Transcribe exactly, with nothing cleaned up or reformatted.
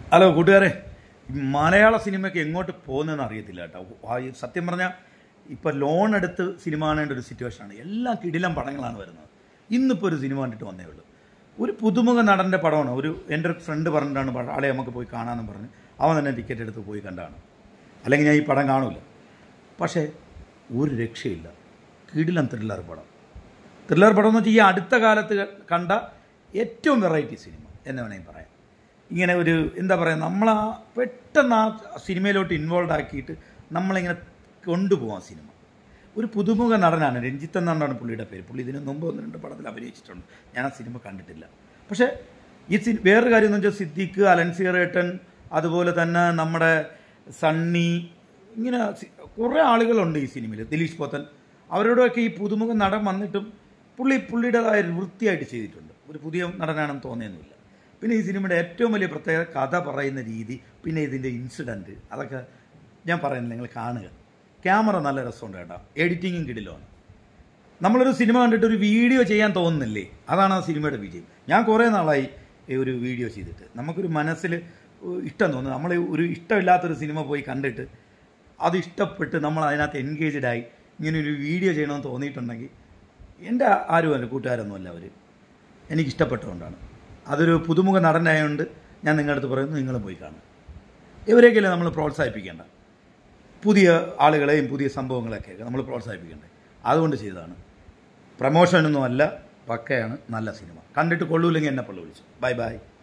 Hello കൂട്ടുകാരെ, മലയാള സിനിമയ്ക്ക് എങ്ങോട്ട് പോകുന്നതെന്ന് അറിയത്തില്ല കേട്ടോ. സത്യം പറഞ്ഞാൽ ഇപ്പോൾ ലോൺ എടുത്ത് സിനിമ കാണേണ്ട ഒരു സിറ്റുവേഷനാണ്. എല്ലാം കിടിലം പടങ്ങളാണ് വരുന്നത്. ഇന്നിപ്പോൾ ഒരു സിനിമ കണ്ടിട്ട് വന്നേ ഉള്ളൂ. ഒരു പുതുമുഖ നടൻ്റെ പടമാണ്. ഒരു എൻ്റെ ഒരു ഫ്രണ്ട് പറഞ്ഞിട്ടാണ് ആളെ നമുക്ക് പോയി കാണാമെന്ന് പറഞ്ഞ് അവൻ തന്നെ ടിക്കറ്റ് എടുത്ത് പോയി കണ്ടാണ്. അല്ലെങ്കിൽ ഞാൻ ഈ പടം കാണില്ല. പക്ഷേ ഒരു രക്ഷയില്ല. കിടിലം ത്രില്ലർ പടം. ത്രില്ലർ പടം എന്ന് വെച്ചാൽ ഈ അടുത്ത കാലത്ത് കണ്ട ഏറ്റവും വെറൈറ്റി സിനിമ എന്ന് വേണമെങ്കിൽ പറയാം. ഇങ്ങനെ ഒരു എന്താ പറയുക, നമ്മളാ പെട്ടെന്ന് ആ സിനിമയിലോട്ട് ഇൻവോൾവ് ആക്കിയിട്ട് നമ്മളിങ്ങനെ കൊണ്ടുപോകാം സിനിമ. ഒരു പുതുമുഖ നടനാണ്, രഞ്ജിത്ത് എന്നാണ് പുള്ളിയുടെ പേര്. പുള്ളി ഇതിന് മുമ്പ് ഒന്ന് രണ്ട് പടത്തിൽ അഭിനയിച്ചിട്ടുണ്ട്. ഞാൻ ആ സിനിമ കണ്ടിട്ടില്ല. പക്ഷേ ഈ സി വേറൊരു കാര്യം എന്ന് വെച്ചാൽ സിദ്ദിഖ്, അലൻസിയറേട്ടൻ, അതുപോലെ തന്നെ നമ്മുടെ സണ്ണി, ഇങ്ങനെ കുറേ ആളുകളുണ്ട് ഈ സിനിമയിൽ. ദിലീഷ് പോത്തൻ, അവരോടൊക്കെ ഈ പുതുമുഖ നടൻ വന്നിട്ടും പുള്ളി പുള്ളിയുടേതായ വൃത്തിയായിട്ട് ചെയ്തിട്ടുണ്ട്. ഒരു പുതിയ നടനാണെന്ന് തോന്നിയൊന്നുമില്ല. പിന്നെ ഈ സിനിമയുടെ ഏറ്റവും വലിയ പ്രത്യേകത കഥ പറയുന്ന രീതി, പിന്നെ ഇതിൻ്റെ ഇൻസിഡൻറ്റ്, അതൊക്കെ ഞാൻ പറയുന്നില്ല, നിങ്ങൾ കാണുക. ക്യാമറ നല്ല രസമുണ്ട് കേട്ടോ. എഡിറ്റിങ്ങും കിടിലമാണ്. നമ്മളൊരു സിനിമ കണ്ടിട്ട് ഒരു വീഡിയോ ചെയ്യാൻ തോന്നുന്നില്ലേ, അതാണ് ആ സിനിമയുടെ വിജയം. ഞാൻ കുറേ നാളായി ഒരു വീഡിയോ ചെയ്തിട്ട് നമുക്കൊരു മനസ്സിൽ ഇഷ്ടം തോന്നുന്നു. നമ്മൾ ഒരു ഇഷ്ടമില്ലാത്തൊരു സിനിമ പോയി കണ്ടിട്ട് അത് ഇഷ്ടപ്പെട്ട് നമ്മൾ അതിനകത്ത് എൻഗേജ്ഡായി ഇങ്ങനെ ഒരു വീഡിയോ ചെയ്യണമെന്ന് തോന്നിയിട്ടുണ്ടെങ്കിൽ എൻ്റെ ആരുമല്ല, കൂട്ടുകാരൊന്നുമല്ല അവർ, എനിക്കിഷ്ടപ്പെട്ടുകൊണ്ടാണ്. അതൊരു പുതുമുഖ നടനായതുകൊണ്ട് ഞാൻ നിങ്ങളുടെ അടുത്ത് പറയുന്നു, നിങ്ങൾ പോയി കാണും. ഇവരെയൊക്കെയല്ലേ നമ്മൾ പ്രോത്സാഹിപ്പിക്കേണ്ട. പുതിയ ആളുകളെയും പുതിയ സംഭവങ്ങളൊക്കെ നമ്മൾ പ്രോത്സാഹിപ്പിക്കേണ്ടത്. അതുകൊണ്ട് ചെയ്തതാണ്. പ്രമോഷനൊന്നും അല്ല, പക്കയാണ്. നല്ല സിനിമ. കണ്ടിട്ട് കൊള്ളൂല്ലെങ്കിൽ എന്നെ പള്ളു വിളിച്ചു. Bye by.